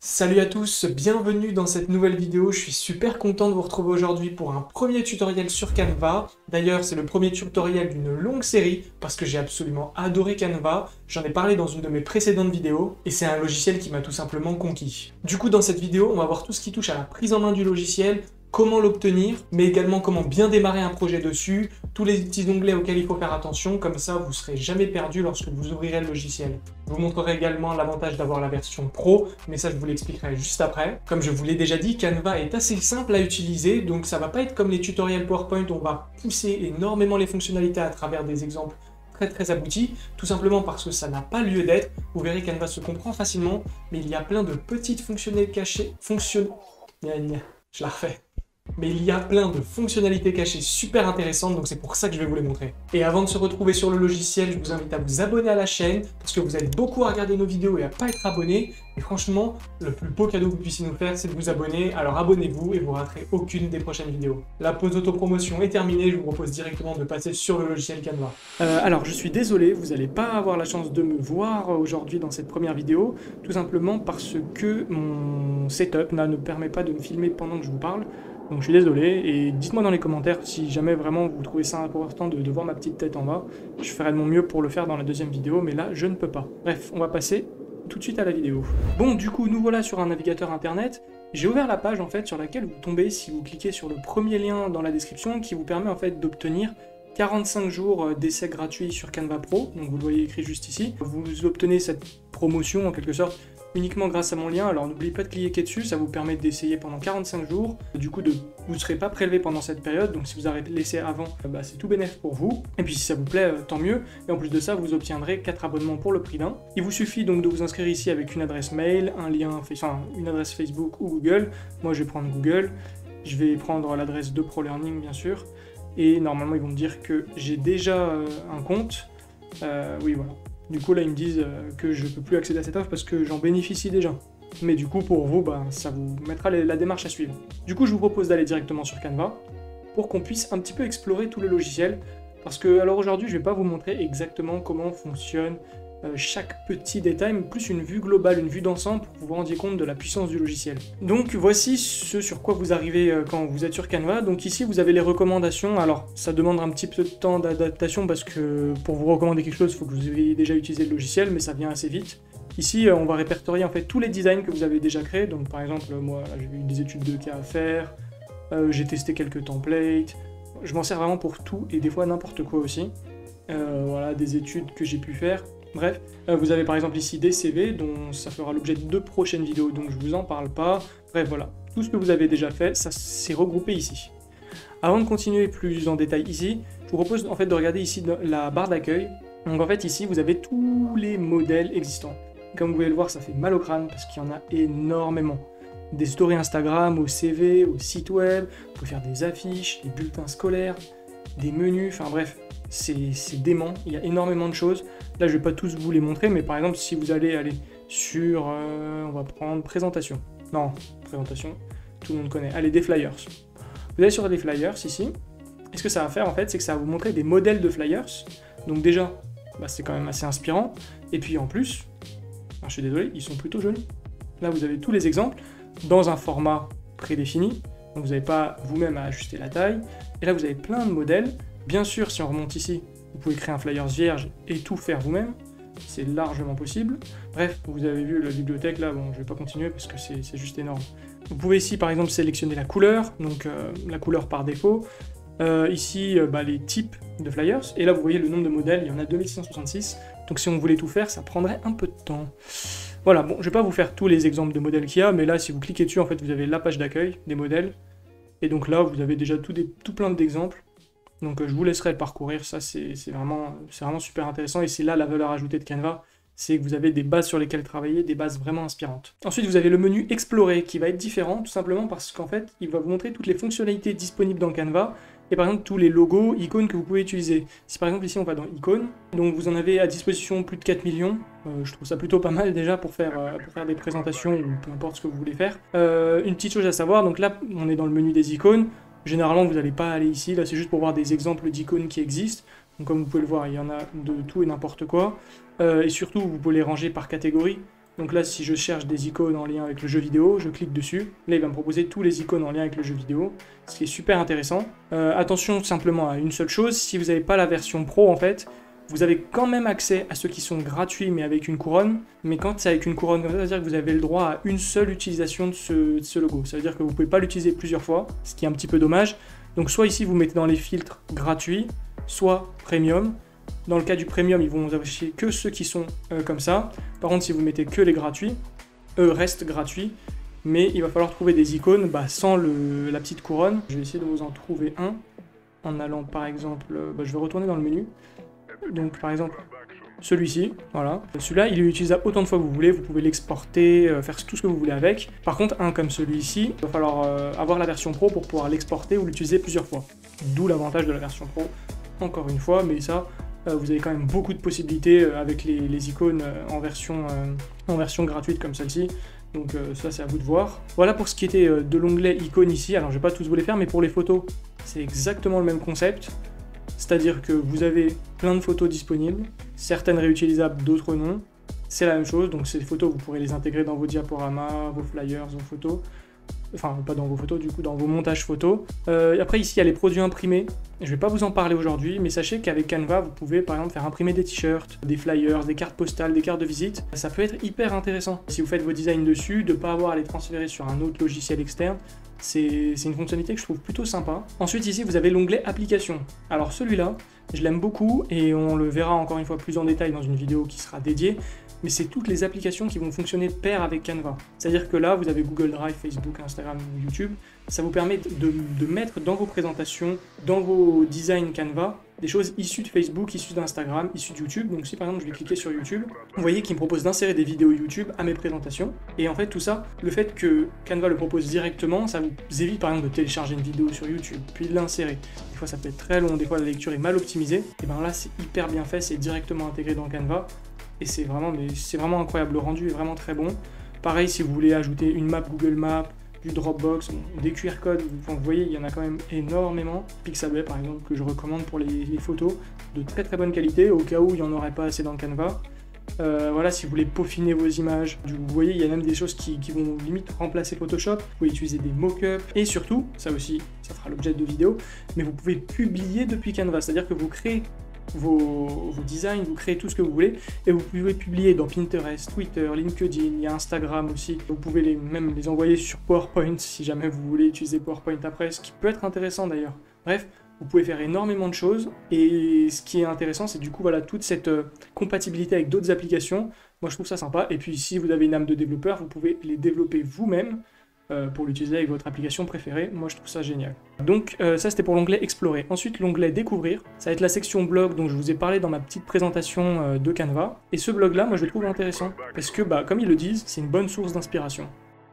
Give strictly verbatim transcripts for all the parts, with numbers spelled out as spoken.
Salut à tous, bienvenue dans cette nouvelle vidéo. Je suis super content de vous retrouver aujourd'hui pour un premier tutoriel sur Canva. D'ailleurs, c'est le premier tutoriel d'une longue série parce que j'ai absolument adoré Canva. J'en ai parlé dans une de mes précédentes vidéos et c'est un logiciel qui m'a tout simplement conquis. Du coup, dans cette vidéo, on va voir tout ce qui touche à la prise en main du logiciel, comment l'obtenir, mais également comment bien démarrer un projet dessus, tous les petits onglets auxquels il faut faire attention, comme ça vous ne serez jamais perdu lorsque vous ouvrirez le logiciel. Je vous montrerai également l'avantage d'avoir la version pro, mais ça je vous l'expliquerai juste après. Comme je vous l'ai déjà dit, Canva est assez simple à utiliser, donc ça va pas être comme les tutoriels PowerPoint où on va pousser énormément les fonctionnalités à travers des exemples très très aboutis, tout simplement parce que ça n'a pas lieu d'être. Vous verrez Canva se comprend facilement, mais il y a plein de petites fonctionnalités cachées, fonctionn... Gna gna. Je la refais. Mais il y a plein de fonctionnalités cachées super intéressantes, donc c'est pour ça que je vais vous les montrer. Et avant de se retrouver sur le logiciel, je vous invite à vous abonner à la chaîne, parce que vous êtes beaucoup à regarder nos vidéos et à pas être abonné. Et franchement, le plus beau cadeau que vous puissiez nous faire, c'est de vous abonner. Alors abonnez-vous et vous raterez aucune des prochaines vidéos. La pause autopromotion est terminée, je vous propose directement de passer sur le logiciel Canva. Euh, alors je suis désolé, vous n'allez pas avoir la chance de me voir aujourd'hui dans cette première vidéo, tout simplement parce que mon setup ne permet pas de me filmer pendant que je vous parle. Donc je suis désolé, et dites-moi dans les commentaires si jamais vraiment vous trouvez ça important de, de voir ma petite tête en bas. Je ferai de mon mieux pour le faire dans la deuxième vidéo, mais là je ne peux pas. Bref, on va passer tout de suite à la vidéo. Bon, du coup, nous voilà sur un navigateur internet. J'ai ouvert la page en fait sur laquelle vous tombez si vous cliquez sur le premier lien dans la description qui vous permet en fait d'obtenir quarante-cinq jours d'essai gratuit sur Canva Pro. Donc vous le voyez écrit juste ici. Vous obtenez cette promotion en quelque sorte uniquement grâce à mon lien, alors n'oubliez pas de cliquer dessus, ça vous permet d'essayer pendant quarante-cinq jours. Du coup, de, vous ne serez pas prélevé pendant cette période, donc si vous arrêtez l'essai avant, bah, c'est tout bénéf pour vous. Et puis si ça vous plaît, tant mieux. Et en plus de ça, vous obtiendrez quatre abonnements pour le prix d'un. Il vous suffit donc de vous inscrire ici avec une adresse mail, un lien, enfin une adresse Facebook ou Google. Moi, je vais prendre Google. Je vais prendre l'adresse de ProLearning, bien sûr. Et normalement, ils vont me dire que j'ai déjà euh, un compte. Euh, oui, voilà. Du coup, là, ils me disent que je ne peux plus accéder à cette offre parce que j'en bénéficie déjà. Mais du coup, pour vous, bah, ça vous mettra la démarche à suivre. Du coup, je vous propose d'aller directement sur Canva pour qu'on puisse un petit peu explorer tous les logiciels. Parce que, alors aujourd'hui, je ne vais pas vous montrer exactement comment fonctionne euh, chaque petit détail, mais plus une vue globale, une vue d'ensemble pour que vous vous rendiez compte de la puissance du logiciel. Donc, voici ce sur quoi vous arrivez euh, quand vous êtes sur Canva. Donc ici, vous avez les recommandations. Alors, ça demande un petit peu de temps d'adaptation parce que pour vous recommander quelque chose, il faut que vous ayez déjà utilisé le logiciel, mais ça vient assez vite. Ici, euh, on va répertorier en fait tous les designs que vous avez déjà créés. Donc, par exemple, moi, j'ai eu des études de cas à faire, euh, j'ai testé quelques templates. Je m'en sers vraiment pour tout et des fois n'importe quoi aussi. Euh, voilà, des études que j'ai pu faire. Bref, euh, vous avez par exemple ici des C V dont ça fera l'objet de deux prochaines vidéos, donc je vous en parle pas. Bref, voilà, tout ce que vous avez déjà fait, ça s'est regroupé ici. Avant de continuer plus en détail ici, je vous propose en fait de regarder ici la barre d'accueil. Donc en fait ici, vous avez tous les modèles existants. Comme vous pouvez le voir, ça fait mal au crâne parce qu'il y en a énormément. Des stories Instagram, au C V, au site web, vous pouvez faire des affiches, des bulletins scolaires, des menus, enfin bref, c'est dément, il y a énormément de choses. Là, je vais pas tous vous les montrer, mais par exemple, si vous allez aller sur, euh, on va prendre présentation. Non, présentation, tout le monde connaît. Allez, des flyers. Vous allez sur des flyers ici. Et ce que ça va faire en fait, c'est que ça va vous montrer des modèles de flyers. Donc déjà, bah, c'est quand même assez inspirant. Et puis en plus, alors, je suis désolé, ils sont plutôt jolis. Là, vous avez tous les exemples dans un format prédéfini. Donc vous n'avez pas vous-même à ajuster la taille. Et là, vous avez plein de modèles. Bien sûr, si on remonte ici, vous pouvez créer un flyers vierge et tout faire vous-même. C'est largement possible. Bref, vous avez vu la bibliothèque là, bon, je vais pas continuer parce que c'est juste énorme. Vous pouvez ici, par exemple, sélectionner la couleur, donc euh, la couleur par défaut. Euh, ici, euh, bah, les types de flyers. Et là, vous voyez le nombre de modèles, il y en a deux mille six cent soixante-six. Donc si on voulait tout faire, ça prendrait un peu de temps. Voilà, bon, je vais pas vous faire tous les exemples de modèles qu'il y a, mais là, si vous cliquez dessus, en fait, vous avez la page d'accueil des modèles. Et donc là, vous avez déjà tout, des, tout plein d'exemples. Donc euh, je vous laisserai le parcourir, ça c'est vraiment, vraiment super intéressant et c'est là la valeur ajoutée de Canva, c'est que vous avez des bases sur lesquelles travailler, des bases vraiment inspirantes. Ensuite vous avez le menu Explorer qui va être différent tout simplement parce qu'en fait il va vous montrer toutes les fonctionnalités disponibles dans Canva et par exemple tous les logos, icônes que vous pouvez utiliser. Si par exemple ici on va dans icônes, donc vous en avez à disposition plus de quatre millions, euh, je trouve ça plutôt pas mal déjà pour faire, euh, pour faire des présentations ou peu importe ce que vous voulez faire. Euh, une petite chose à savoir, donc là on est dans le menu des icônes. Généralement, vous n'allez pas aller ici, là c'est juste pour voir des exemples d'icônes qui existent. Donc comme vous pouvez le voir, il y en a de tout et n'importe quoi. Euh, et surtout, vous pouvez les ranger par catégorie. Donc là, si je cherche des icônes en lien avec le jeu vidéo, je clique dessus. Là, il va me proposer tous les icônes en lien avec le jeu vidéo, ce qui est super intéressant. Euh, attention simplement à une seule chose, si vous n'avez pas la version pro, en fait, vous avez quand même accès à ceux qui sont gratuits, mais avec une couronne. Mais quand c'est avec une couronne comme ça, ça veut dire que vous avez le droit à une seule utilisation de ce, de ce logo. Ça veut dire que vous ne pouvez pas l'utiliser plusieurs fois, ce qui est un petit peu dommage. Donc soit ici, vous mettez dans les filtres gratuits, soit premium. Dans le cas du premium, ils vont vous afficher que ceux qui sont euh, comme ça. Par contre, si vous mettez que les gratuits, eux restent gratuits. Mais il va falloir trouver des icônes bah, sans le, la petite couronne. Je vais essayer de vous en trouver un. En allant par exemple, euh, bah, je vais retourner dans le menu. Donc par exemple, celui-ci, voilà. Celui-là, il est utilisable autant de fois que vous voulez. Vous pouvez l'exporter, euh, faire tout ce que vous voulez avec. Par contre, un comme celui-ci, il va falloir euh, avoir la version pro pour pouvoir l'exporter ou l'utiliser plusieurs fois. D'où l'avantage de la version pro, encore une fois, mais ça... Euh, vous avez quand même beaucoup de possibilités euh, avec les, les icônes euh, en, version, euh, en version gratuite comme celle-ci. Donc euh, ça, c'est à vous de voir. Voilà pour ce qui était euh, de l'onglet icônes ici. Alors je vais pas tous vous les faire, mais pour les photos, c'est exactement le même concept. C'est-à-dire que vous avez plein de photos disponibles, certaines réutilisables, d'autres non. C'est la même chose, donc ces photos, vous pourrez les intégrer dans vos diaporamas, vos flyers, vos photos. Enfin, pas dans vos photos, du coup, dans vos montages photos. Euh, après, ici, il y a les produits imprimés. Je ne vais pas vous en parler aujourd'hui, mais sachez qu'avec Canva, vous pouvez, par exemple, faire imprimer des t-shirts, des flyers, des cartes postales, des cartes de visite. Ça peut être hyper intéressant. Si vous faites vos designs dessus, de ne pas avoir à les transférer sur un autre logiciel externe, c'est une fonctionnalité que je trouve plutôt sympa. Ensuite, ici, vous avez l'onglet Applications. Alors, celui-là, je l'aime beaucoup, et on le verra encore une fois plus en détail dans une vidéo qui sera dédiée. Mais c'est toutes les applications qui vont fonctionner de pair avec Canva. C'est-à-dire que là, vous avez Google Drive, Facebook, Instagram, YouTube. Ça vous permet de, de mettre dans vos présentations, dans vos designs Canva, des choses issues de Facebook, issues d'Instagram, issues de YouTube. Donc si par exemple je vais cliquer sur YouTube, vous voyez qu'il me propose d'insérer des vidéos YouTube à mes présentations. Et en fait tout ça, le fait que Canva le propose directement, ça vous évite par exemple de télécharger une vidéo sur YouTube, puis de l'insérer. Des fois ça peut être très long, des fois la lecture est mal optimisée. Et bien là c'est hyper bien fait, c'est directement intégré dans Canva. Et c'est vraiment, mais c'est vraiment incroyable, le rendu est vraiment très bon. Pareil, si vous voulez ajouter une map Google Maps, du Dropbox, des Q R codes, enfin, vous voyez, il y en a quand même énormément. Pixabay par exemple, que je recommande pour les, les photos, de très très bonne qualité, au cas où il n'y en aurait pas assez dans le Canva. Euh, voilà, si vous voulez peaufiner vos images, vous voyez, il y a même des choses qui, qui vont limite remplacer Photoshop. Vous pouvez utiliser des mock-ups, et surtout, ça aussi, ça fera l'objet de vidéos, mais vous pouvez publier depuis Canva, c'est-à-dire que vous créez Vos, vos designs, vous créez tout ce que vous voulez et vous pouvez publier dans Pinterest, Twitter, LinkedIn, il y a Instagram aussi. Vous pouvez les, même les envoyer sur PowerPoint si jamais vous voulez utiliser PowerPoint après, ce qui peut être intéressant d'ailleurs. Bref, vous pouvez faire énormément de choses et ce qui est intéressant, c'est du coup voilà toute cette euh, compatibilité avec d'autres applications. Moi je trouve ça sympa et puis si vous avez une âme de développeur, vous pouvez les développer vous-même pour l'utiliser avec votre application préférée. Moi je trouve ça génial. Donc euh, ça c'était pour l'onglet Explorer. Ensuite l'onglet Découvrir, ça va être la section blog dont je vous ai parlé dans ma petite présentation euh, de Canva. Et ce blog là, moi je le trouve intéressant parce que bah, comme ils le disent, c'est une bonne source d'inspiration.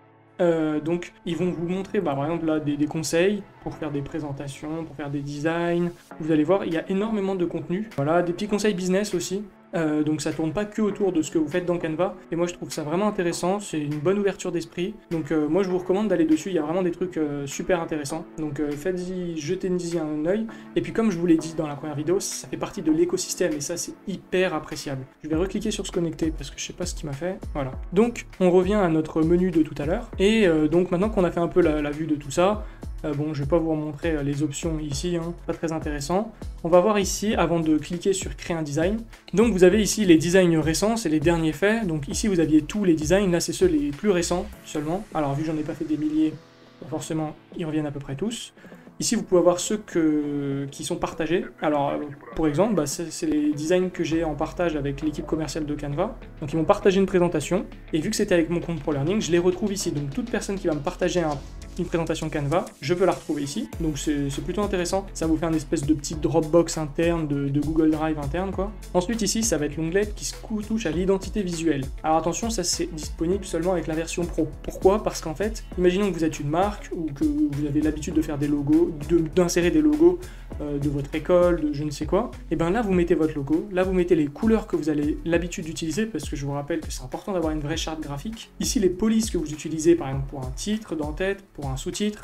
Euh, donc ils vont vous montrer bah, par exemple là des, des conseils pour faire des présentations, pour faire des designs. Vous allez voir, il y a énormément de contenu. Voilà, des petits conseils business aussi. Euh, donc ça tourne pas que autour de ce que vous faites dans Canva, et moi je trouve ça vraiment intéressant, c'est une bonne ouverture d'esprit, donc euh, moi je vous recommande d'aller dessus, il y a vraiment des trucs euh, super intéressants, donc euh, faites-y, jetez-y un œil, et puis comme je vous l'ai dit dans la première vidéo, ça fait partie de l'écosystème, et ça c'est hyper appréciable. Je vais recliquer sur se connecter, parce que je sais pas ce qui m'a fait, voilà. Donc on revient à notre menu de tout à l'heure, et euh, donc maintenant qu'on a fait un peu la, la vue de tout ça, Euh, bon, je vais pas vous remontrer euh, les options ici, hein, pas très intéressant. On va voir ici, avant de cliquer sur créer un design. Donc vous avez ici les designs récents, c'est les derniers faits. Donc ici vous aviez tous les designs, là c'est ceux les plus récents seulement. Alors vu que j'en ai pas fait des milliers, forcément ils reviennent à peu près tous. Ici vous pouvez avoir ceux que, qui sont partagés. Alors pour exemple, bah, c'est les designs que j'ai en partage avec l'équipe commerciale de Canva. Donc ils m'ont partagé une présentation, et vu que c'était avec mon compte ProLearning, je les retrouve ici. Donc toute personne qui va me partager un une présentation Canva, je peux la retrouver ici, donc c'est plutôt intéressant, ça vous fait un espèce de petit Dropbox interne, de, de Google Drive interne quoi. Ensuite ici, ça va être l'onglet qui se touche à l'identité visuelle. Alors attention, ça c'est disponible seulement avec la version pro. Pourquoi? Parce qu'en fait, imaginons que vous êtes une marque, ou que vous avez l'habitude de faire des logos, d'insérer des logos euh, de votre école, de je ne sais quoi, et bien là vous mettez votre logo, là vous mettez les couleurs que vous avez l'habitude d'utiliser, parce que je vous rappelle que c'est important d'avoir une vraie charte graphique. Ici les polices que vous utilisez par exemple pour un titre d'en-tête, pour un sous-titre,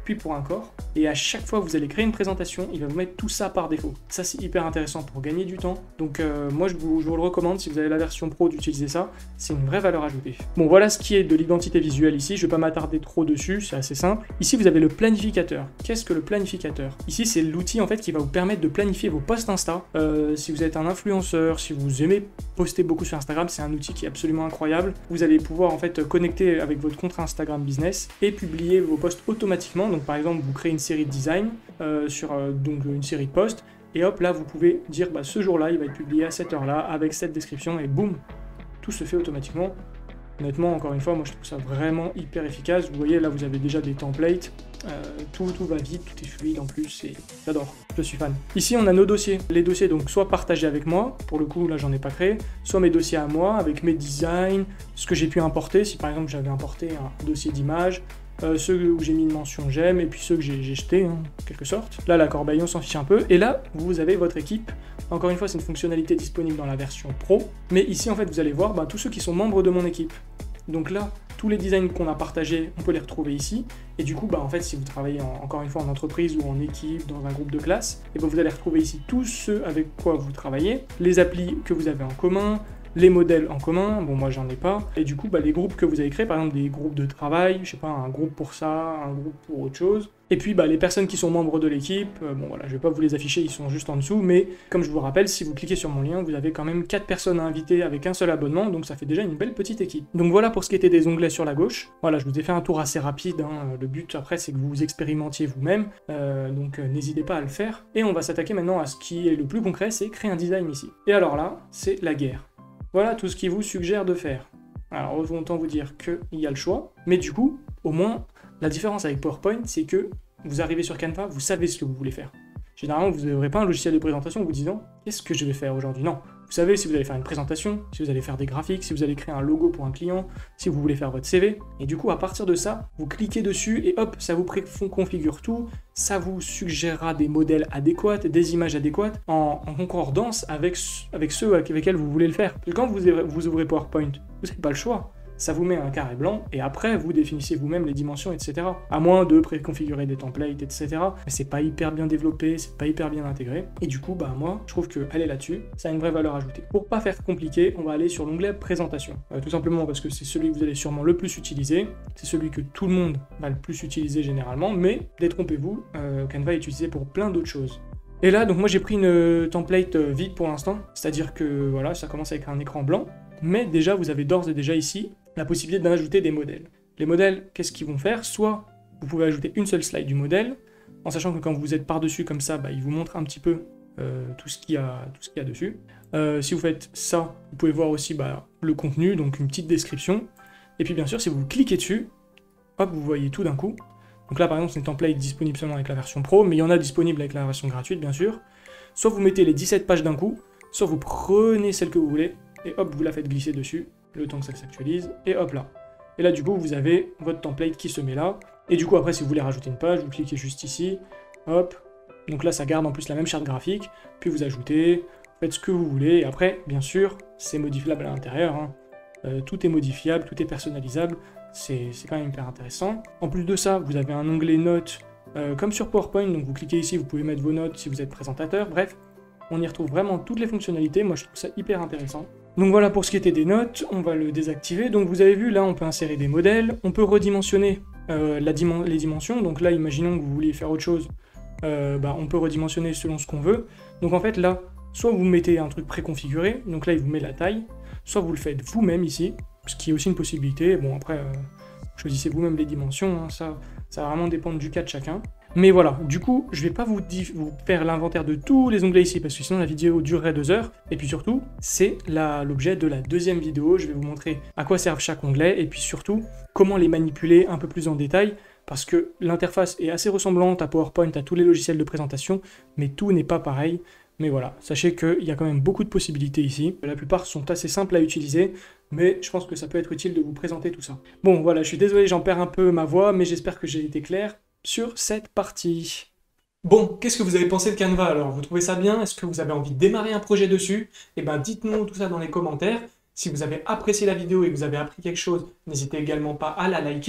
puis pour un corps. Et à chaque fois que vous allez créer une présentation, il va vous mettre tout ça par défaut. Ça, c'est hyper intéressant pour gagner du temps. Donc euh, moi, je vous, je vous le recommande, si vous avez la version pro, d'utiliser ça. C'est une vraie valeur ajoutée. Bon, voilà ce qui est de l'identité visuelle ici. Je ne vais pas m'attarder trop dessus, c'est assez simple. Ici, vous avez le planificateur. Qu'est-ce que le planificateur? Ici, c'est l'outil en fait qui va vous permettre de planifier vos posts Insta. Euh, si vous êtes un influenceur, si vous aimez poster beaucoup sur Instagram, c'est un outil qui est absolument incroyable. Vous allez pouvoir en fait connecter avec votre compte Instagram Business et publier vos posts automatiquement. Donc par exemple, vous créez une série de design euh, sur euh, donc une série de posts et hop là vous pouvez dire bah, ce jour-là il va être publié à cette heure-là avec cette description et boum, tout se fait automatiquement. Honnêtement, encore une fois, moi je trouve ça vraiment hyper efficace. Vous voyez là vous avez déjà des templates, euh, tout, tout va vite, tout est fluide en plus, et j'adore, je suis fan. Ici on a nos dossiers, les dossiers donc soit partagés avec moi, pour le coup là j'en ai pas créé, soit mes dossiers à moi avec mes designs, ce que j'ai pu importer, si par exemple j'avais importé un dossier d'image, euh, ceux où j'ai mis une mention j'aime et puis ceux que j'ai jetés hein, en quelque sorte. Là la corbeille on s'en fiche un peu, et là vous avez votre équipe. Encore une fois, c'est une fonctionnalité disponible dans la version pro, mais ici en fait vous allez voir bah, tous ceux qui sont membres de mon équipe. Donc là, tous les designs qu'on a partagés, on peut les retrouver ici. Et du coup, bah, en fait, si vous travaillez en, encore une fois en entreprise ou en équipe, dans un groupe de classe, et bah, vous allez retrouver ici tous ceux avec quoi vous travaillez, les applis que vous avez en commun, les modèles en commun, bon moi j'en ai pas, et du coup bah, les groupes que vous avez créés, par exemple des groupes de travail, je sais pas, un groupe pour ça, un groupe pour autre chose, et puis bah, les personnes qui sont membres de l'équipe, euh, bon voilà, je vais pas vous les afficher, ils sont juste en dessous, mais comme je vous rappelle, si vous cliquez sur mon lien, vous avez quand même quatre personnes à inviter avec un seul abonnement, donc ça fait déjà une belle petite équipe. Donc voilà pour ce qui était des onglets sur la gauche, voilà, je vous ai fait un tour assez rapide, hein. Le but après c'est que vous expérimentiez vous-même, euh, donc euh, n'hésitez pas à le faire, et on va s'attaquer maintenant à ce qui est le plus concret, c'est créer un design ici. Et alors là, c'est la guerre. Voilà tout ce qu'il vous suggère de faire. Alors autant vous dire qu'il y a le choix, mais du coup, au moins, la différence avec PowerPoint, c'est que vous arrivez sur Canva, vous savez ce que vous voulez faire. Généralement, vous n'aurez pas un logiciel de présentation en vous disant « Qu'est-ce que je vais faire aujourd'hui ?» Non, vous savez si vous allez faire une présentation, si vous allez faire des graphiques, si vous allez créer un logo pour un client, si vous voulez faire votre C V. Et du coup, à partir de ça, vous cliquez dessus et hop, ça vous configure tout. Ça vous suggérera des modèles adéquats, des images adéquates, en, en concordance avec, avec ceux avec lesquels vous voulez le faire. Parce que quand vous, vous ouvrez PowerPoint, vous n'avez pas le choix. Ça vous met un carré blanc, et après, vous définissez vous-même les dimensions, et cetera. À moins de préconfigurer des templates, et cetera. Mais c'est pas hyper bien développé, c'est pas hyper bien intégré. Et du coup, bah moi, je trouve qu'aller là-dessus, ça a une vraie valeur ajoutée. Pour pas faire compliqué, on va aller sur l'onglet Présentation. Euh, tout simplement parce que c'est celui que vous allez sûrement le plus utiliser. C'est celui que tout le monde va le plus utiliser généralement, mais détrompez-vous, euh, Canva est utilisé pour plein d'autres choses. Et là, donc moi j'ai pris une template vide pour l'instant, c'est-à-dire que voilà, ça commence avec un écran blanc, mais déjà vous avez d'ores et déjà ici la possibilité d'ajouter des modèles. Les modèles, qu'est-ce qu'ils vont faire? Soit vous pouvez ajouter une seule slide du modèle, en sachant que quand vous êtes par-dessus comme ça, bah, il vous montre un petit peu euh, tout ce qu'il y a, tout ce qu'il y a dessus. Euh, si vous faites ça, vous pouvez voir aussi bah, le contenu, donc une petite description. Et puis bien sûr, si vous cliquez dessus, hop, vous voyez tout d'un coup. Donc là, par exemple, c'est une template disponible seulement avec la version pro, mais il y en a disponible avec la version gratuite, bien sûr. Soit vous mettez les dix-sept pages d'un coup, soit vous prenez celle que vous voulez, et hop, vous la faites glisser dessus, le temps que ça s'actualise, et hop là. Et là, du coup, vous avez votre template qui se met là. Et du coup, après, si vous voulez rajouter une page, vous cliquez juste ici, hop. Donc là, ça garde en plus la même charte graphique, puis vous ajoutez, faites ce que vous voulez, et après, bien sûr, c'est modifiable à l'intérieur, hein. Euh, tout est modifiable, tout est personnalisable, c'est quand même hyper intéressant. En plus de ça, vous avez un onglet notes, euh, comme sur PowerPoint, donc vous cliquez ici, vous pouvez mettre vos notes si vous êtes présentateur, bref, on y retrouve vraiment toutes les fonctionnalités, moi je trouve ça hyper intéressant. Donc voilà pour ce qui était des notes, on va le désactiver. Donc vous avez vu, là on peut insérer des modèles, on peut redimensionner euh, la dim les dimensions, donc là imaginons que vous vouliez faire autre chose, euh, bah, on peut redimensionner selon ce qu'on veut. Donc en fait là, soit vous mettez un truc préconfiguré, donc là il vous met la taille, soit vous le faites vous-même ici, ce qui est aussi une possibilité. Bon après, euh, choisissez vous-même les dimensions, hein, ça, ça va vraiment dépendre du cas de chacun. Mais voilà, du coup, je vais pas vous, vous faire l'inventaire de tous les onglets ici, parce que sinon la vidéo durerait deux heures. Et puis surtout, c'est l'objet de la deuxième vidéo. Je vais vous montrer à quoi servent chaque onglet, et puis surtout, comment les manipuler un peu plus en détail, parce que l'interface est assez ressemblante à PowerPoint, à tous les logiciels de présentation, mais tout n'est pas pareil. Mais voilà, sachez qu'il y a quand même beaucoup de possibilités ici. La plupart sont assez simples à utiliser, mais je pense que ça peut être utile de vous présenter tout ça. Bon, voilà, je suis désolé, j'en perds un peu ma voix, mais j'espère que j'ai été clair sur cette partie. Bon, qu'est-ce que vous avez pensé de Canva alors? Vous trouvez ça bien? Est-ce que vous avez envie de démarrer un projet dessus? Eh ben, dites-nous tout ça dans les commentaires. Si vous avez apprécié la vidéo et que vous avez appris quelque chose, n'hésitez également pas à la liker.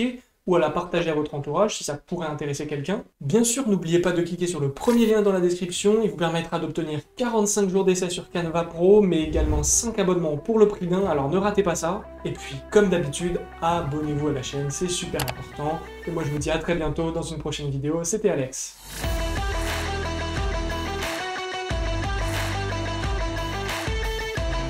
ou à la partager à votre entourage si ça pourrait intéresser quelqu'un. Bien sûr, n'oubliez pas de cliquer sur le premier lien dans la description, il vous permettra d'obtenir quarante-cinq jours d'essai sur Canva Pro, mais également cinq abonnements pour le prix d'un, alors ne ratez pas ça. Et puis, comme d'habitude, abonnez-vous à la chaîne, c'est super important. Et moi je vous dis à très bientôt dans une prochaine vidéo, c'était Alex.